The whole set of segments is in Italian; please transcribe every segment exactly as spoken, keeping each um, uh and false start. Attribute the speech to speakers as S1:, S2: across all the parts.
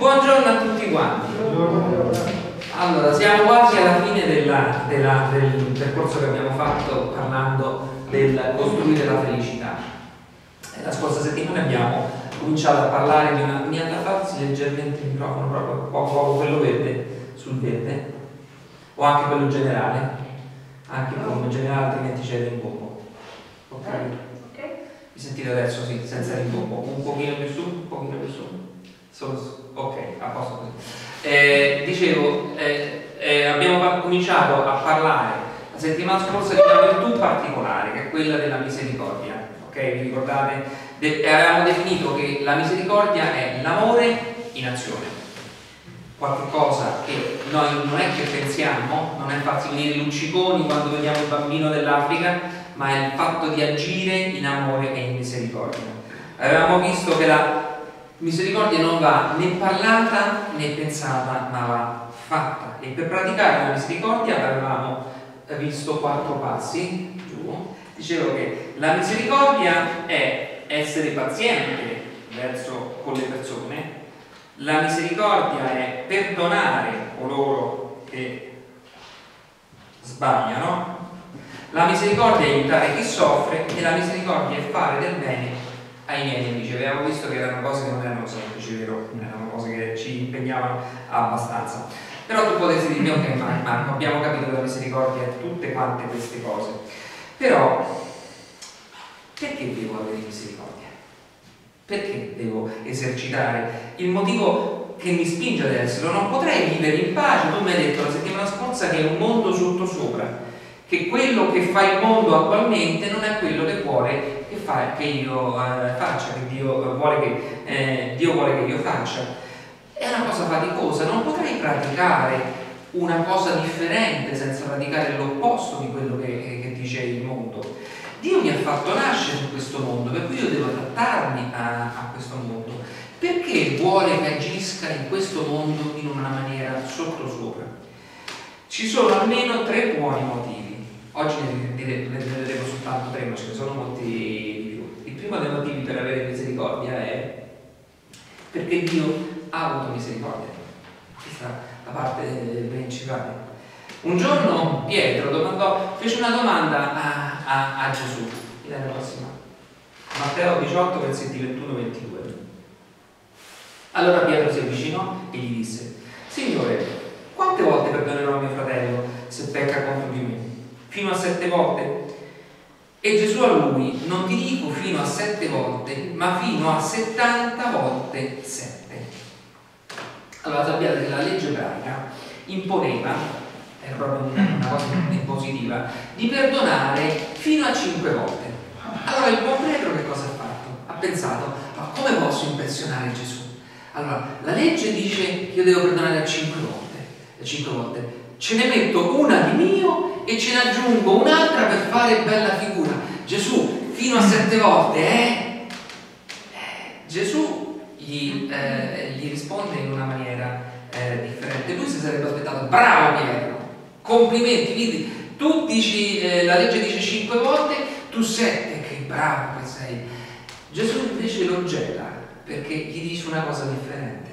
S1: Buongiorno a tutti quanti. Allora, siamo quasi alla fine della, della, del percorso che abbiamo fatto parlando del costruire la felicità. La scorsa settimana abbiamo cominciato a parlare di una... Mi allargarsi leggermente il microfono, proprio poco, poco quello verde, sul verde, o anche quello generale, anche come generale, altrimenti c'è il rimbombo. Ok? Ok. Mi sentite adesso? Sì, senza rimbombo. Un pochino più su, un pochino più su. Solo su. Ok, a posto così. Eh, dicevo, eh, eh, abbiamo cominciato a parlare la settimana scorsa di una virtù particolare, che è quella della misericordia. Ok? Vi ricordate? De avevamo definito che la misericordia è l'amore in azione. Qualche cosa che noi non è che pensiamo, non è farsi venire i lucciconi quando vediamo il bambino dell'Africa, ma è il fatto di agire in amore e in misericordia. Avevamo visto che la misericordia non va né parlata né pensata, ma va fatta. E per praticare la misericordia avevamo visto quattro passi. Giù. Dicevo che la misericordia è essere paziente verso con le persone. La misericordia è perdonare coloro che sbagliano. La misericordia è aiutare chi soffre e la misericordia è fare del bene ai miei nemici. Avevamo visto che erano cose che non erano semplici, vero? Erano cose che ci impegnavano abbastanza. Però tu potresti dire, ok Marco, abbiamo capito che la misericordia è tutte quante queste cose. Però, perché devo avere misericordia? Perché devo esercitare? Il motivo che mi spinge ad esserlo, non potrei vivere in pace. Tu mi hai detto la settimana scorsa che è un mondo sottosopra, che quello che fa il mondo attualmente non è quello che vuole che, fa, che io eh, faccia, che Dio vuole che, eh, Dio vuole che io faccia. È una cosa faticosa, non potrei praticare una cosa differente senza praticare l'opposto di quello che, che dice il mondo. Dio mi ha fatto nascere in questo mondo, per cui io devo adattarmi a, a questo mondo. Perché vuole che agisca in questo mondo in una maniera sottosopra? Ci sono almeno tre buoni motivi. Oggi ne vedremo soltanto tre, ma ce ne sono molti di più. Il primo dei motivi per avere misericordia è perché Dio ha avuto misericordia. Questa è la parte principale. Un giorno Pietro domandò, fece una domanda a, a, a Gesù. La prossima. Matteo diciotto, versetti ventuno ventidue. Allora Pietro si avvicinò e gli disse: Signore, quante volte perdonerò a mio fratello se pecca contro di me? Fino a sette volte? E Gesù a lui: non ti dico fino a sette volte, ma fino a settanta volte sette. Allora sappiate che la legge ebraica imponeva, è proprio una cosa impositiva, di perdonare fino a cinque volte. Allora il buon Pietro che cosa ha fatto? Ha pensato: ma come posso impressionare Gesù? Allora la legge dice che io devo perdonare a cinque volte, a cinque volte. Ce ne metto una di mio e ce ne aggiungo un'altra per fare bella figura. Gesù, fino a sette volte, eh? eh Gesù gli, eh, gli risponde in una maniera eh, differente. Lui si sarebbe aspettato: bravo Pietro, complimenti, vedi, tu dici, eh, la legge dice cinque volte, tu sette, che bravo che sei. Gesù invece lo gela, perché gli dice una cosa differente.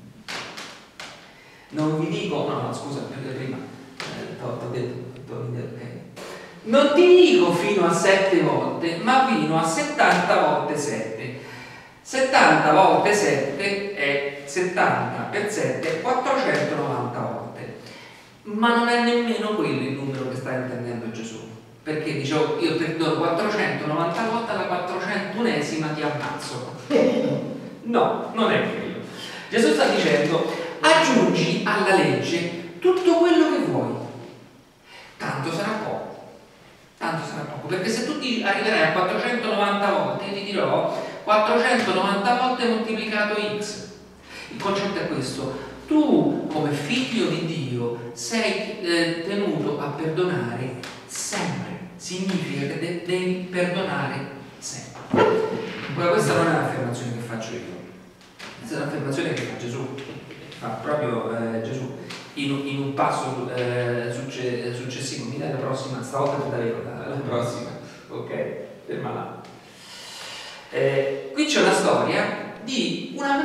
S1: Non vi dico, no, no, scusa, prima, eh, t'ho detto, t'ho detto, ok. Non ti dico fino a sette volte, ma fino a settanta volte sette. settanta volte sette è settanta per sette, quattrocentonovanta volte. Ma non è nemmeno quello il numero che sta intendendo Gesù. Perché dicevo, io perdono quattrocentonovanta volte, alla quattrocentunesima ti ammazzo. No, non è quello. Gesù sta dicendo: aggiungi alla legge tutto quello che vuoi, tanto sarà poco, tanto sarà poco, perché se tu ti arriverai a quattrocentonovanta volte, io ti dirò quattrocentonovanta volte moltiplicato x. Il concetto è questo: tu come figlio di Dio sei eh, tenuto a perdonare sempre. Significa che de devi perdonare sempre. Ora, questa non è un'affermazione che faccio io, questa è un'affermazione che fa Gesù, fa proprio eh, Gesù in, in un passo eh, succe successivo. Mi dai la prossima, stavolta ti darei la, la prossima, ok? Ferma là. Eh, qui c'è una storia di una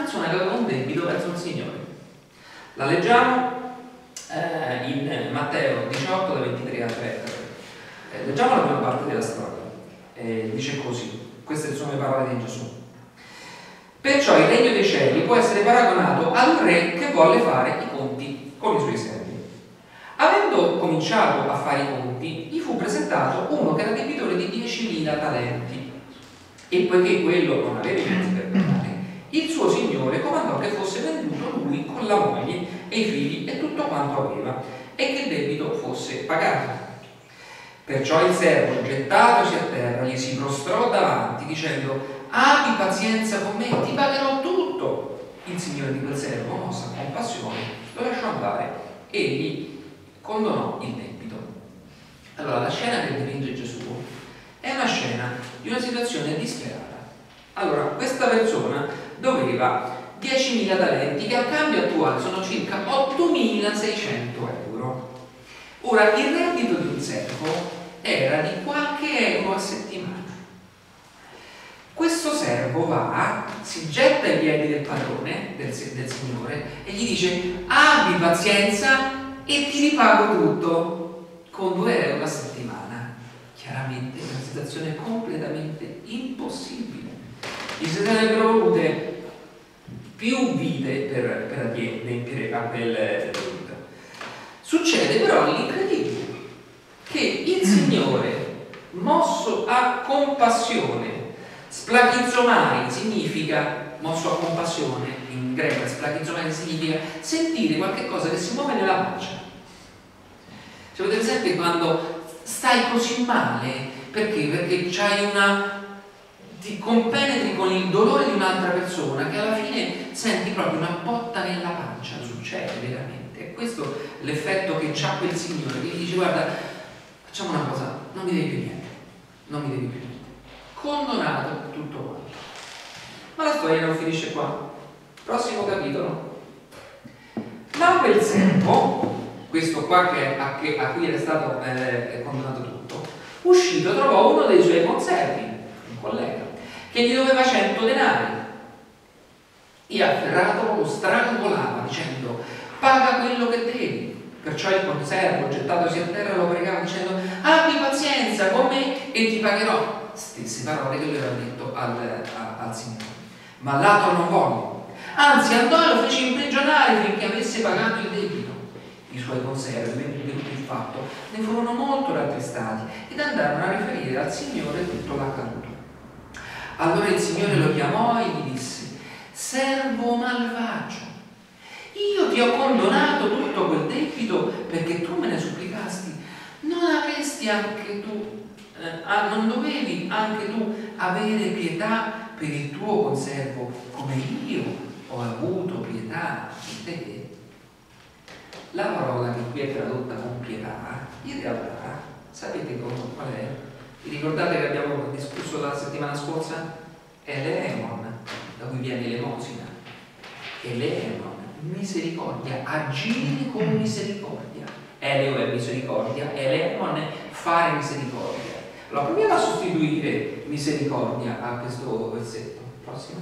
S1: persona che aveva un debito verso un signore. La leggiamo eh, in Matteo diciotto, da ventitré a trenta. Eh, leggiamo la prima parte della storia. Eh, dice così, queste sono le parole di Gesù. Perciò il regno dei cieli può essere paragonato a un re che volle fare i conti con i suoi servi. Avendo cominciato a fare i conti, gli fu presentato uno che era debitore di diecimila talenti. E poiché quello non aveva i mezzi per pagare, il suo signore comandò che fosse venduto lui con la moglie e i figli e tutto quanto aveva, e che il debito fosse pagato. Perciò il servo, gettatosi a terra, gli si prostrò davanti, dicendo: abbi pazienza con me, ti pagherò tutto. Il signore di quel servo, mosso a compassione, lo lasciò andare e gli condonò il debito. Allora, la scena che dipinge Gesù è una scena di una situazione disperata. Allora, questa persona doveva diecimila talenti, che al cambio attuale sono circa ottomilaseicento euro. Ora, il reddito di un servo era di qualche euro a settimana. Questo servo va, si getta ai piedi del padrone, del, del signore, e gli dice: abbi pazienza e ti ripago tutto con due euro a settimana. Chiaramente è una situazione completamente impossibile. Gli si sarebbero volute più vite per, per adempiere a quel debito. Succede però l'incredibile, che il Signore, mosso a compassione, splachizomai significa, mosso a compassione in greco, splachizomai significa sentire qualche cosa che si muove nella pancia. Cioè, avete presente quando stai così male, perché? Perché c'hai una, ti compenetri con il dolore di un'altra persona, che alla fine senti proprio una botta nella pancia. Succede veramente. E questo è l'effetto che c'ha quel signore, che gli dice: guarda, facciamo una cosa, non mi devi più niente, non mi devi più niente, condonato tutto quanto. Ma la storia non finisce qua. Prossimo capitolo. Ma quel servo, questo qua che, a, che, a cui era stato eh, condonato tutto, uscito trovò uno dei suoi conservi, un collega, che gli doveva cento denari, e afferratolo lo strangolava dicendo: paga quello che devi. Perciò il conservo, gettatosi a terra, lo pregava dicendo: abbi pazienza con me e ti pagherò. Stesse parole che lui aveva detto al, a, al Signore. Ma l'altro non volle, anzi andò e lo fece imprigionare finché avesse pagato il debito. I suoi conservi, veduto il fatto, ne furono molto rattristati ed andarono a riferire al Signore tutto l'accaduto. Allora il Signore lo chiamò e gli disse: servo malvagio, io ti ho condonato tutto quel debito perché tu me ne supplicasti. Non avresti anche tu eh, non dovevi anche tu avere pietà per il tuo conservo come io ho avuto pietà di te? La parola che qui è tradotta con pietà, in realtà, sapete qual è? Vi ricordate che abbiamo discusso la settimana scorsa? È l'elemon, da cui viene l'emosina. È l'elemon, misericordia, agire con misericordia. Eleo è misericordia, elemon è fare misericordia. Allora proviamo a sostituire misericordia a questo versetto. Prossimo.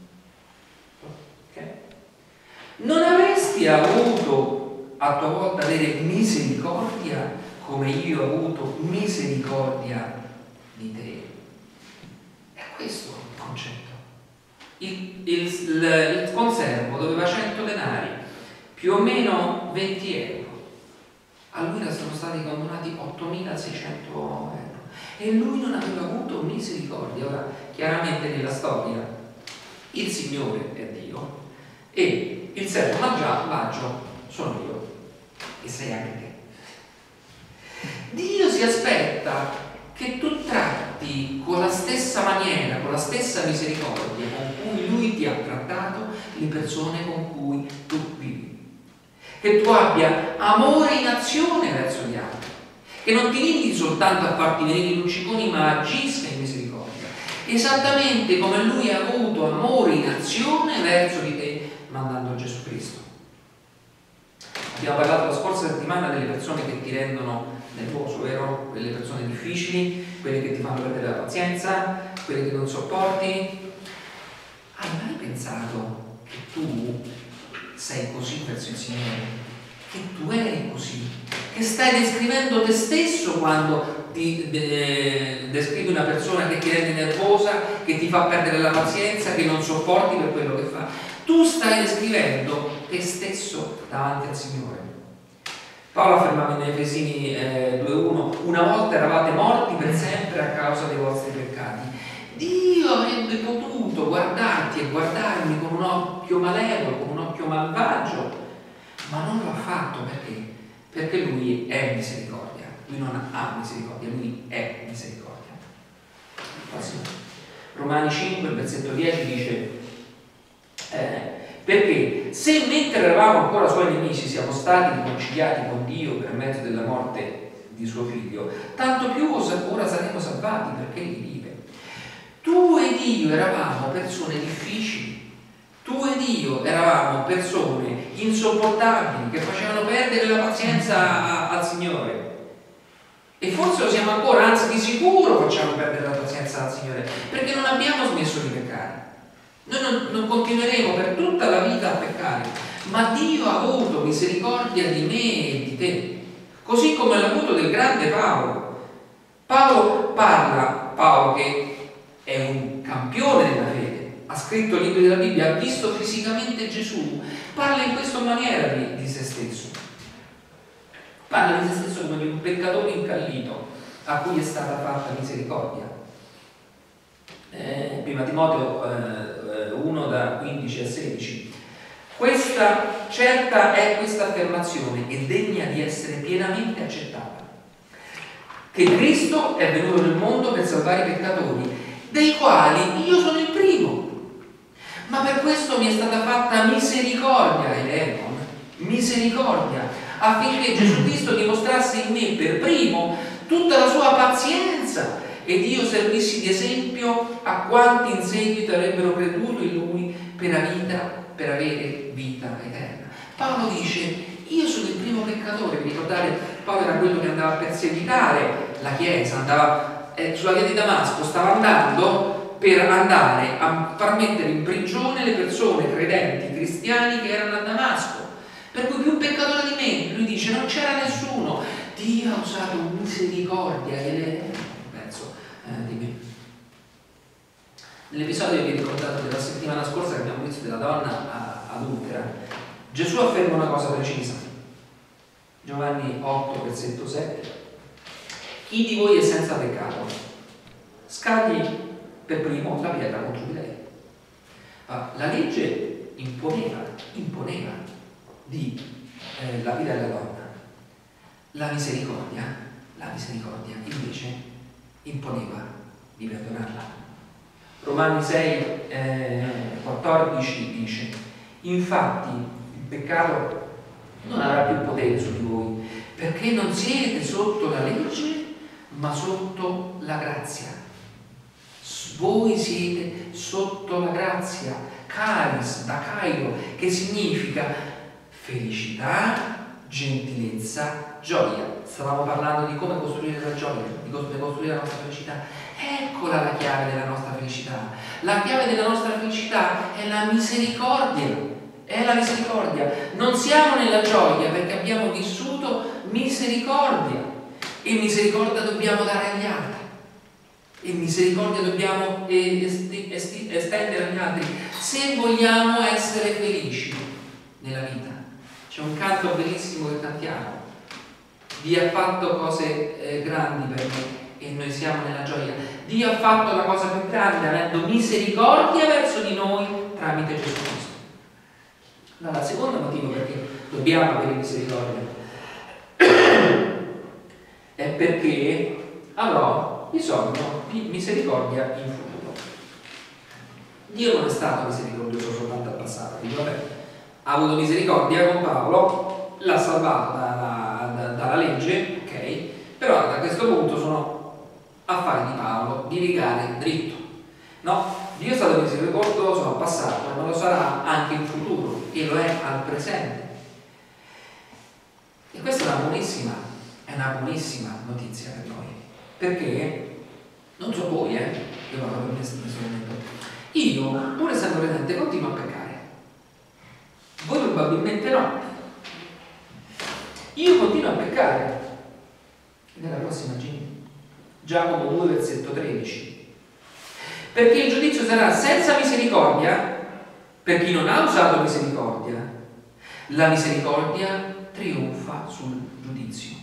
S1: Ok. Non avresti avuto a tua volta avere misericordia come io ho avuto misericordia di te? È questo il concetto. Il, il, il, il conservo doveva cento denari, più o meno venti euro. A lui ne sono stati condonati ottomilaseicento euro e lui non aveva avuto misericordia. Ora, chiaramente nella storia il Signore è Dio e il servo malvagio sono io e sei anche te. Dio si aspetta che tu tratti con la stessa maniera, con la stessa misericordia con cui Lui ti ha trattato le persone con cui tu vivi. Che tu abbia amore in azione verso gli altri, che non ti limiti soltanto a farti venire i lucciconi, ma agisca in misericordia, esattamente come Lui ha avuto amore in azione verso di te, mandando Gesù Cristo. Abbiamo parlato la scorsa settimana delle persone che ti rendono nervoso, vero? Quelle persone difficili, quelle che ti fanno perdere la pazienza, quelle che non sopporti. Hai mai pensato che tu sei così verso il Signore, che tu eri così, che stai descrivendo te stesso quando ti de, descrivi una persona che ti rende nervosa, che ti fa perdere la pazienza, che non sopporti per quello che fa. Tu stai descrivendo te stesso davanti al Signore. Paolo affermava in Efesini eh, due uno: una volta eravate morti per sempre a causa dei vostri peccati. Dio avrebbe potuto guardarti e guardarmi con un occhio malevolo, con un occhio malvagio, ma non l'ha fatto. Perché? Perché Lui è misericordia. Lui non ha misericordia, Lui è misericordia. Romani cinque, versetto dieci dice eh, perché se mentre eravamo ancora Suoi nemici siamo stati riconciliati con Dio per mezzo della morte di Suo Figlio, tanto più ora saremo salvati perché Egli vive. Tu ed io eravamo persone difficili, tu ed io eravamo persone insopportabili che facevano perdere la pazienza a, al Signore, e forse lo siamo ancora, anzi di sicuro facciamo perdere la pazienza al Signore perché non abbiamo smesso di peccare. Noi non, non continueremo per tutta la vita a peccare, ma Dio ha avuto misericordia di me e di te, così come l'ha avuto del grande Paolo. Paolo parla, Paolo che è un campione della fede, ha scritto libri della Bibbia, ha visto fisicamente Gesù, parla in questa maniera di, di se stesso, parla di se stesso come di un peccatore incallito a cui è stata fatta misericordia. Eh, prima Timoteo eh, uno da quindici a sedici. Questa certa è questa affermazione, è degna di essere pienamente accettata, che Cristo è venuto nel mondo per salvare i peccatori, dei quali io sono il primo, ma per questo mi è stata fatta misericordia, Eleon, misericordia, affinché Gesù Cristo dimostrasse in me per primo tutta la sua pazienza ed io servissi di esempio a quanti in seguito avrebbero creduto in Lui per, la vita, per avere vita eterna. Paolo dice: io sono il primo peccatore. Vi ricordate, Paolo era quello che andava a perseguitare la Chiesa, andava eh, sulla via di Damasco, stava andando per andare a far mettere in prigione le persone credenti, cristiani che erano a Damasco. Per cui più peccatore di me, lui dice, non c'era nessuno. Dio ha usato misericordia, penso, eh, di me. Nell'episodio che vi ricordate della settimana scorsa che abbiamo visto della donna adultera, Gesù afferma una cosa precisa. Giovanni otto, versetto sette: chi di voi è senza peccato, scagli per primo la pietra contro di lei. Ah, la legge imponeva, imponeva di eh, la vita della donna. La misericordia, la misericordia invece imponeva di perdonarla. Romani sei, eh, quattordici dice: infatti il peccato non avrà più potere su di voi, perché non siete sotto la legge, ma sotto la grazia. Voi siete sotto la grazia, charis, da Cairo, che significa felicità, gentilezza, gioia. Stavamo parlando di come costruire la gioia, di come costruire la nostra felicità. Eccola la chiave della nostra felicità. La chiave della nostra felicità è la misericordia. È la misericordia. Non siamo nella gioia perché abbiamo vissuto misericordia. E misericordia dobbiamo dare agli altri. E misericordia dobbiamo estendere agli altri se vogliamo essere felici nella vita. C'è un canto bellissimo che cantiamo: Dio ha fatto cose eh, grandi per me e noi siamo nella gioia. Dio ha fatto la cosa più grande avendo misericordia verso di noi tramite Gesù Cristo. Allora, il secondo motivo perché dobbiamo avere misericordia è perché avrò bisogno di misericordia in futuro. Dio non è stato misericordioso soltanto al passato. Dico, vabbè, ha avuto misericordia con Paolo, l'ha salvato dalla, da, dalla legge, ok? Però da questo punto sono affari di Paolo, di rigare dritto. No, Dio è stato misericordioso al passato, ma lo sarà anche in futuro e lo è al presente. E questa è una buonissima, è una buonissima notizia per noi, perché non so voi, eh, io parlo per me stesso, io, pur essendo credente, continuo a peccare. Probabilmente no. Io continuo a peccare. Nella prossima G, Giacomo due, versetto tredici. Perché il giudizio sarà senza misericordia per chi non ha usato misericordia. La misericordia trionfa sul giudizio.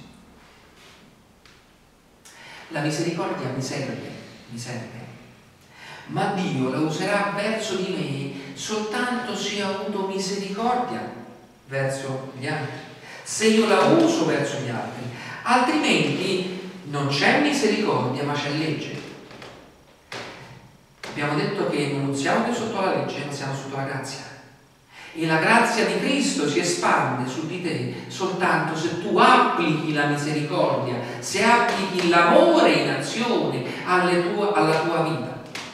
S1: La misericordia mi serve, mi serve. Ma Dio la userà verso di me soltanto se ho avuto misericordia verso gli altri, se io la uso verso gli altri, altrimenti non c'è misericordia ma c'è legge. Abbiamo detto che non siamo più sotto la legge, ma siamo sotto la grazia, e la grazia di Cristo si espande su di te soltanto se tu applichi la misericordia, se applichi l'amore in azione alle tue, alla tua vita.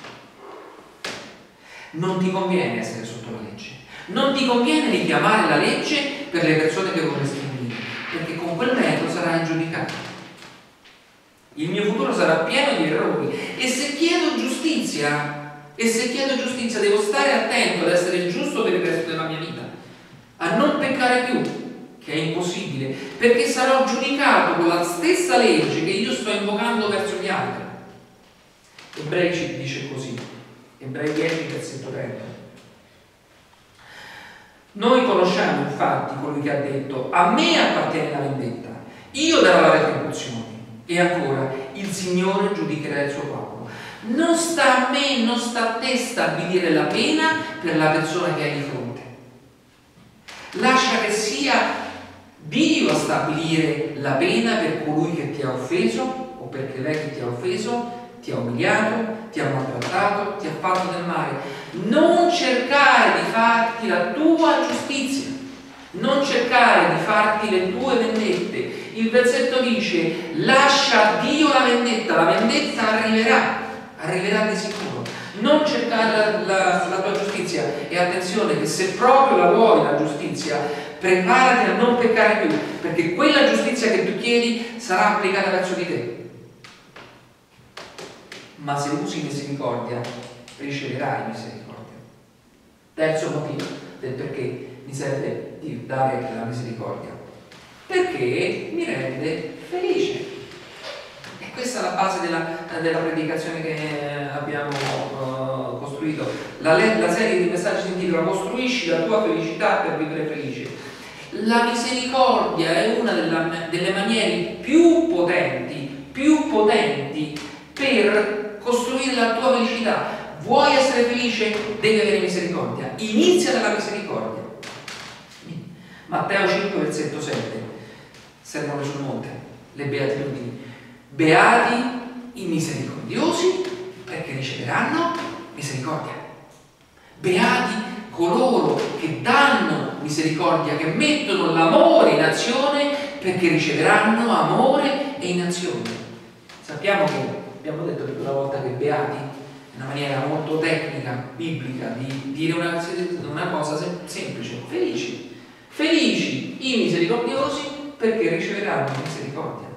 S1: Non ti conviene essere sotto la legge, non ti conviene richiamare la legge per le persone che vorresti unire, perché con quel metodo sarai giudicato. Il mio futuro sarà pieno di errori, e se chiedo giustizia, e se chiedo giustizia devo stare attento ad essere giusto per il resto della mia vita, a non peccare più, che è impossibile, perché sarò giudicato con la stessa legge che io sto invocando verso gli altri. Ebrei ci dice così. Ebrei dieci, versetto trenta. Noi conosciamo infatti colui che ha detto: a me appartiene la vendetta, io darò la retribuzione. E ancora, il Signore giudicherà il suo popolo. Non sta a me, non sta a te stabilire la pena per la persona che hai di fronte. Lascia che sia Dio a stabilire la pena per colui che ti ha offeso, o perché lei che ti ha offeso, ti ha umiliato, ti ha maltrattato, ti ha fatto del male. Non cercare di farti la tua giustizia, non cercare di farti le tue vendette. Il versetto dice: lascia a Dio la vendetta, la vendetta arriverà, arriverà di sicuro. Non cercare la, la, la tua giustizia, e attenzione che se proprio la vuoi la giustizia, preparati a non peccare più, perché quella giustizia che tu chiedi sarà applicata verso di te. Ma se usi misericordia, riceverai misericordia. Terzo motivo del perché mi serve di dare la misericordia: perché mi rende felice. E questa è la base della, della predicazione che abbiamo uh, costruito. La, la serie di messaggi si intitola Costruisci la tua felicità per vivere felice. La misericordia è una della, delle maniere più potenti, più potenti per costruire la tua felicità. Vuoi essere felice? Devi avere misericordia. Inizia dalla misericordia. Matteo cinque, versetto sette. Sermone sul monte, le beatitudini. Beati i misericordiosi, perché riceveranno misericordia. Beati coloro che danno misericordia, che mettono l'amore in azione, perché riceveranno amore e in azione. Sappiamo che abbiamo detto più una volta che beati è una maniera molto tecnica, biblica, di dire una, una cosa sem- semplice: felici. Felici i misericordiosi, perché riceveranno misericordia.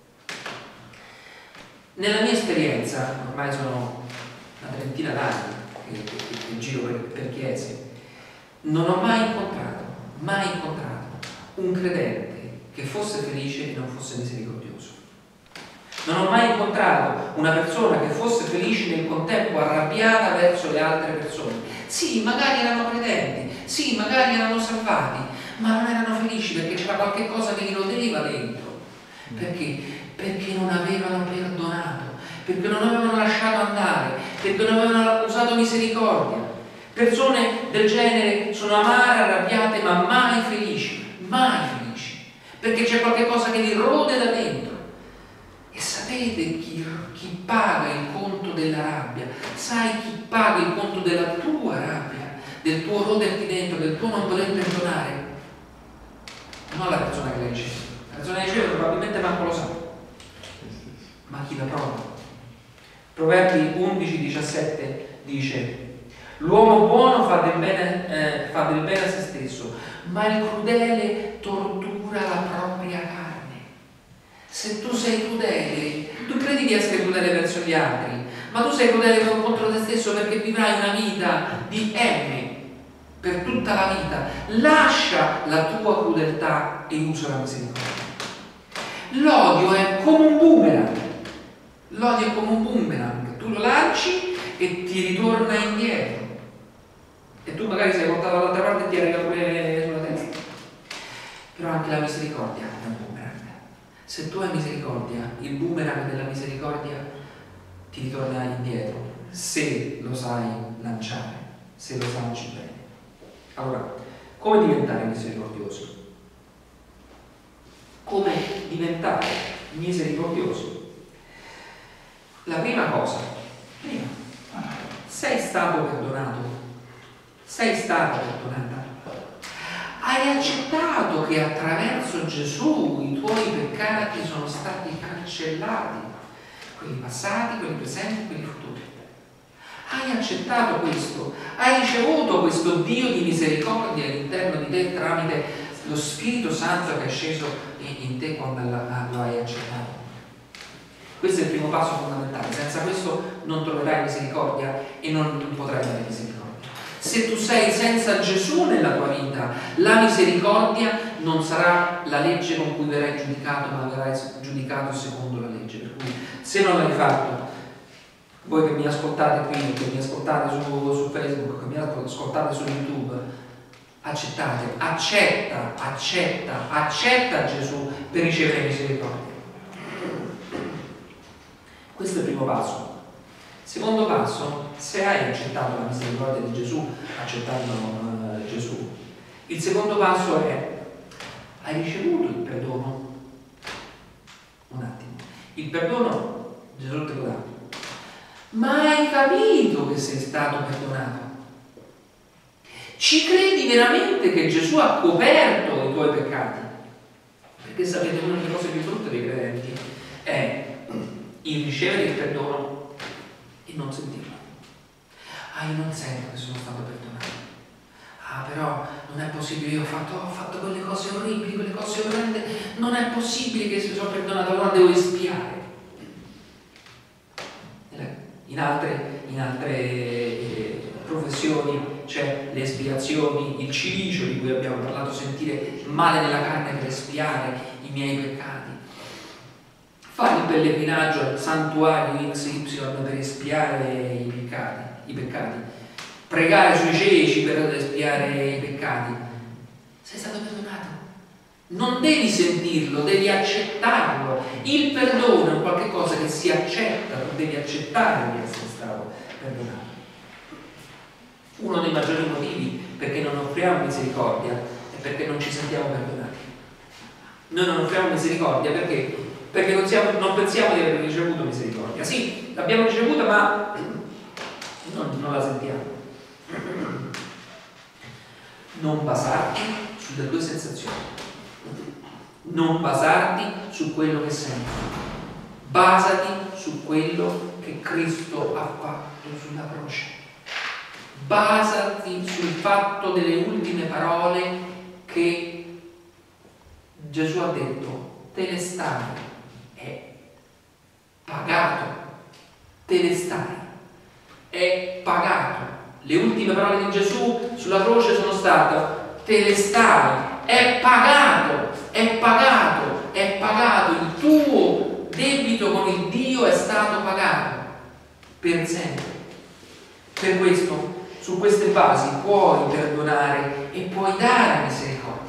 S1: Nella mia esperienza, ormai sono una trentina d'anni che, che, che giro per, per chiese, non ho mai incontrato, mai incontrato un credente che fosse felice e non fosse misericordioso. Non ho mai incontrato una persona che fosse felice e nel contempo arrabbiata verso le altre persone. Sì, magari erano credenti, sì, magari erano salvati, ma non erano felici perché c'era qualche cosa che li rodeva dentro. Perché? Perché non avevano perdonato, perché non avevano lasciato andare, perché non avevano usato misericordia. Persone del genere sono amare, arrabbiate, ma mai felici, mai felici, perché c'è qualche cosa che li rode da dentro. E sapete chi, chi paga il conto della rabbia? Sai chi paga il conto della tua rabbia, del tuo roderti dentro, del tuo non voler perdonare? Non la persona che la riceve. La persona che la riceve probabilmente manco lo sa, ma chi la prova. Proverbi undici diciassette dice: l'uomo buono fa del bene, eh, fa del bene a se stesso, ma il crudele tortura la propria carne. Se tu sei crudele, tu credi di essere crudele verso gli altri, ma tu sei crudele contro te stesso, perché vivrai una vita di M, per tutta la vita. Lascia la tua crudeltà e usa la misericordia. L'odio è come un boomerang. L'odio è come un boomerang. Tu lo lanci e ti ritorna indietro. E tu magari sei portato dall'altra parte e ti arriva pure sulla testa. Però anche la misericordia è un boomerang. Se tu hai misericordia, il boomerang della misericordia ti ritorna indietro, se lo sai lanciare, se lo lanci bene. Allora, come diventare misericordiosi? Come diventare misericordiosi? La prima cosa, prima, sei stato perdonato? Sei stata perdonata? Hai accettato che attraverso Gesù i tuoi peccati sono stati cancellati, quelli passati, quelli presenti, quelli futuri. Hai accettato questo, hai ricevuto questo Dio di misericordia all'interno di te tramite lo Spirito Santo che è sceso in te quando lo hai accettato. Questo è il primo passo fondamentale. Senza questo non troverai misericordia e non potrai avere misericordia. Se tu sei senza Gesù nella tua vita, la misericordia non sarà la legge con cui verrai giudicato, ma verrai giudicato secondo la legge. Per cui, se non l'hai fatto, voi che mi ascoltate qui, che mi ascoltate su, su Facebook, che mi ascoltate su YouTube, accettate, accetta, accetta, accetta Gesù per ricevere misericordia. Questo è il primo passo. Secondo passo, se hai accettato la misericordia di Gesù, accettando uh, Gesù, il secondo passo è: hai ricevuto il perdono? Un attimo. Il perdono Gesù te lo dà. Ma hai capito che sei stato perdonato? Ci credi veramente che Gesù ha coperto i tuoi peccati? Perché sapete, una delle cose più brutte dei credenti è il ricevere il perdono e non sentirlo. Ah, io non sento che sono stato perdonato. Ah, però non è possibile, io ho fatto, ho fatto quelle cose orribili, quelle cose orrende, non è possibile che sono perdonato, allora devo espiare. In altre, in altre eh, professioni c'è le espiazioni, il cilicio di cui abbiamo parlato, sentire male nella carne per espiare i miei peccati, fare il pellegrinaggio al santuario X Y per espiare i peccati, i peccati, pregare sui ceci per espiare i peccati. Sei stato perdonato. Non devi sentirlo, devi accettarlo. Il perdono è qualche cosa che si accetta, tu devi accettare di essere stato perdonato. Uno dei maggiori motivi perché non offriamo misericordia è perché non ci sentiamo perdonati. Noi non offriamo misericordia perché, perché non, siamo, non pensiamo di aver ricevuto misericordia. Sì, l'abbiamo ricevuta, ma non, non la sentiamo. Non basarti sulle tue sensazioni. Non basarti su quello che senti, basati su quello che Cristo ha fatto sulla croce. Basati sul fatto delle ultime parole che Gesù ha detto: telestai, è pagato, telestai, è pagato. Le ultime parole di Gesù sulla croce sono state: telestai, è pagato, è pagato, è pagato, il tuo debito con il Dio è stato pagato per sempre. Per questo, su queste basi puoi perdonare e puoi dare misericordia.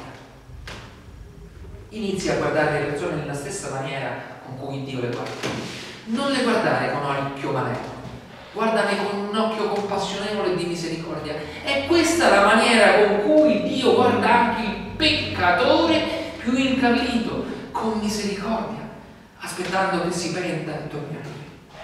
S1: Inizia a guardare le persone nella stessa maniera con cui Dio le guarda. Non le guardare con occhio malefico, guardane con un occhio compassionevole di misericordia. È questa la maniera con cui Dio guarda anche il peccatore più incavito, con misericordia, aspettando che si penta e torni a lui.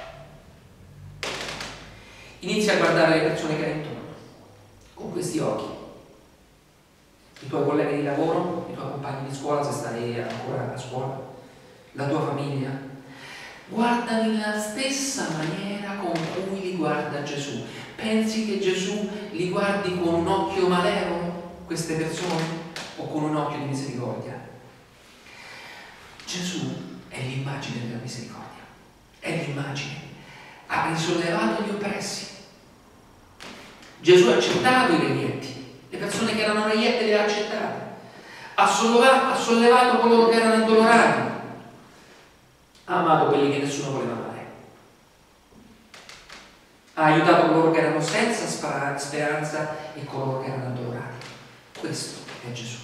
S1: Inizia a guardare le persone che hai intorno con questi occhi. I tuoi colleghi di lavoro, i tuoi compagni di scuola, se stai ancora a scuola, la tua famiglia. Guardali nella stessa maniera con cui li guarda Gesù. Pensi che Gesù li guardi con un occhio malevolo, queste persone, o con un occhio di misericordia? Gesù è l'immagine della misericordia, è l'immagine. Ha risollevato gli oppressi. Gesù ha accettato i renietti, le persone che erano reiette le ha accettate, ha sollevato, ha sollevato coloro che erano addolorati, ha amato quelli che nessuno voleva amare, ha aiutato coloro che erano senza speranza e coloro che erano addolorati. Questo è Gesù.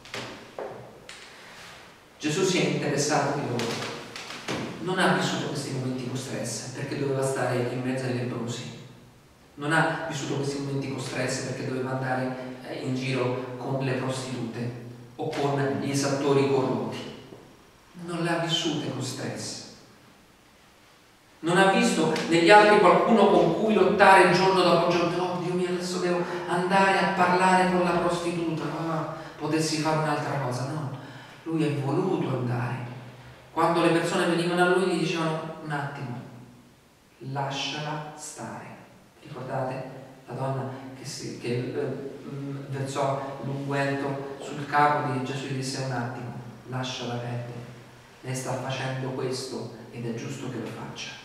S1: Gesù si è interessato di loro, non ha vissuto questi momenti con stress perché doveva stare in mezzo ai lebbrosi, non ha vissuto questi momenti con stress perché doveva andare in giro con le prostitute o con gli esattori corrotti, non l'ha vissute con stress, non ha visto negli altri qualcuno con cui lottare giorno dopo giorno. Oh Dio mio, adesso devo andare a parlare con la prostituta, ah, potessi fare un'altra cosa. No, lui è voluto andare. Quando le persone venivano a lui gli dicevano: un attimo, lasciala stare. Ricordate la donna che, si, che eh, versò l'unguento sul capo di Gesù e gli disse: un attimo, lasciala perdere, lei sta facendo questo ed è giusto che lo faccia.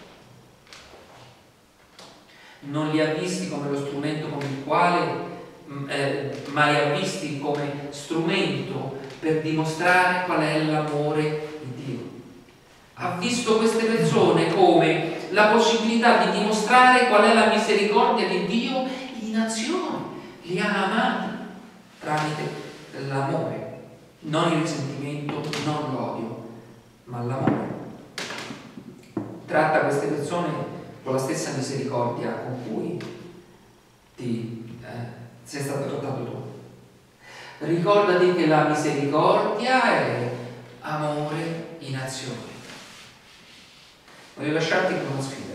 S1: Non li ha visti come lo strumento con il quale, eh, ma li ha visti come strumento per dimostrare qual è l'amore di Dio. Ha visto queste persone come la possibilità di dimostrare qual è la misericordia di Dio in azione. Li ha amati tramite l'amore, non il risentimento, non l'odio, ma l'amore. Tratta queste persone con la stessa misericordia con cui ti, eh, sei stato trattato tu. Ricordati che la misericordia è amore in azione. Voglio lasciarti con una sfida.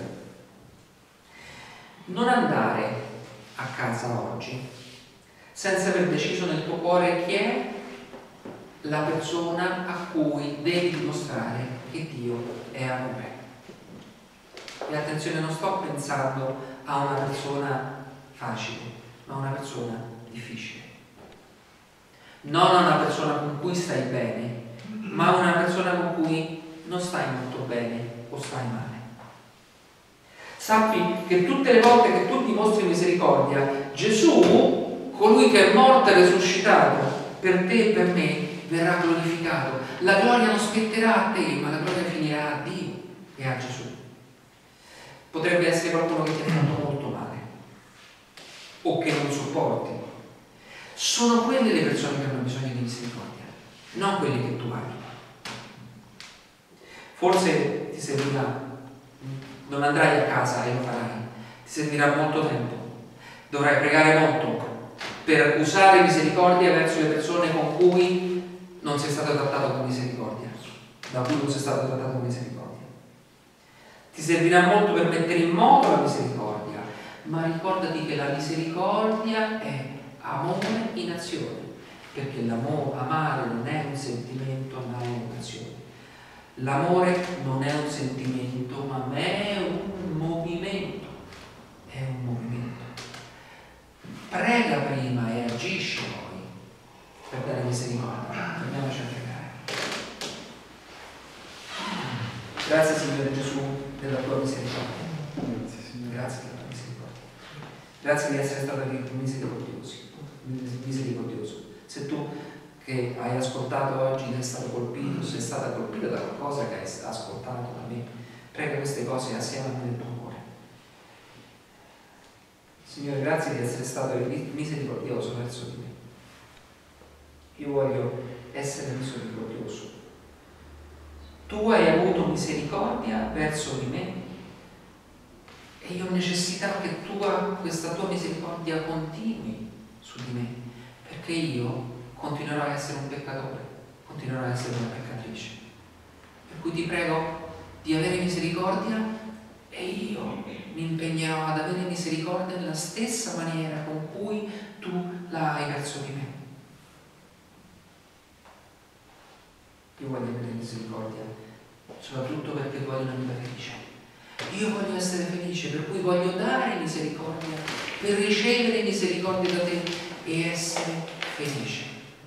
S1: Non andare a casa oggi senza aver deciso nel tuo cuore chi è la persona a cui devi dimostrare che Dio è amore. E attenzione, non sto pensando a una persona facile, ma a una persona difficile. Non a una persona con cui stai bene, ma a una persona con cui non stai molto bene o stai male. Sappi che tutte le volte che tu dimostri misericordia, Gesù, colui che è morto e risuscitato per te e per me, verrà glorificato. La gloria non spetterà a te, ma la gloria finirà a Dio e a Gesù. Potrebbe essere qualcuno che ti ha fatto molto male o che non sopporti. Sono quelle le persone che hanno bisogno di misericordia, non quelle che tu ami. Forse ti servirà, non andrai a casa e lo farai, ti servirà molto tempo, dovrai pregare molto per usare misericordia verso le persone con cui non sei stato trattato con misericordia, da cui non sei stato trattato con misericordia. Ti servirà molto per mettere in moto la misericordia, ma ricordati che la misericordia è amore in azione, perché l'amore, amare non è un sentimento, ma è un'azione. L'amore non è un sentimento, ma è un movimento. È un movimento. Prega prima e agisci poi per dare misericordia. Torniamoci a pregare. Grazie Signore Gesù della tua misericordia. Grazie Signore. Grazie della tua misericordia. Grazie di essere stato misericordioso. misericordioso. Se tu che hai ascoltato oggi sei stato colpito, sei stata colpita da qualcosa che hai ascoltato da me, prega queste cose assieme a me nel tuo cuore. Signore, grazie di essere stato misericordioso verso di me. Io voglio essere misericordioso. Tu hai avuto misericordia verso di me e io ho necessità che tua, questa tua misericordia continui su di me, perché io continuerò a essere un peccatore, continuerò a essere una peccatrice. Per cui ti prego di avere misericordia e io mi impegnerò ad avere misericordia nella stessa maniera con cui tu la hai verso di me. Io voglio avere misericordia, soprattutto perché voglio una vita felice. Io voglio essere felice, per cui voglio dare misericordia, per ricevere misericordia da te e essere felice.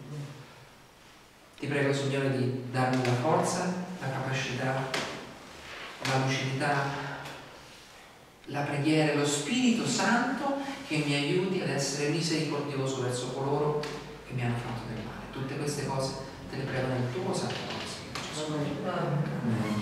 S1: Ti prego, Signore, di darmi la forza, la capacità, la lucidità la preghiera è lo Spirito Santo che mi aiuti ad essere misericordioso verso coloro che mi hanno fatto del male. Tutte queste cose te le prego nel tuo santo nome, Signore Gesù.